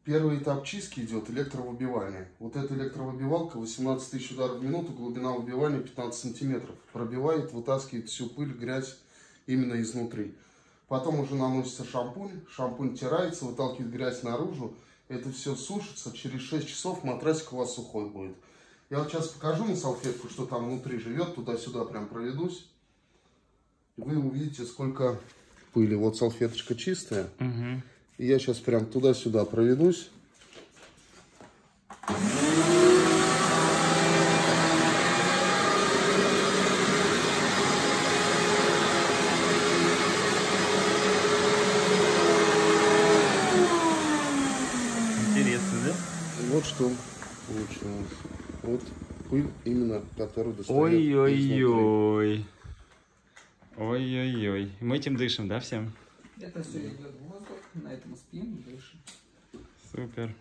Первый этап чистки идет электровыбивание. Вот эта электровыбивалка 18 тысяч ударов в минуту, глубина выбивания 15 сантиметров. Пробивает, вытаскивает всю пыль, грязь именно изнутри. Потом уже наносится шампунь, шампунь тирается, выталкивает грязь наружу. Это все сушится, через 6 часов матрасик у вас сухой будет. Я вот сейчас покажу на салфетку, что там внутри живет, туда-сюда прям проведусь. И вы увидите, сколько пыли. Вот салфеточка чистая. Угу. И я сейчас прям туда-сюда проведусь. Интересно, да? Вот что получилось. Вот пыль именно, которую достает Ой-ой-ой. Ой-ой-ой. Мы этим дышим, да, всем? Это все идет в воздух, на этом спим, дышим. Супер.